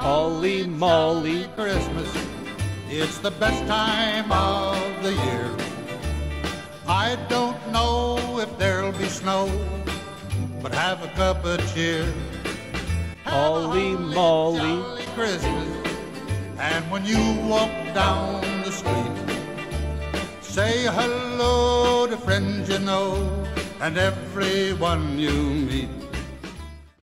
Holy moly, Christmas, it's the best time of the year. I don't know if there'll be snow, but have a cup of cheer. holy moly. Jolly Christmas, and when you walk down the street, say hello to friends you know and everyone you meet.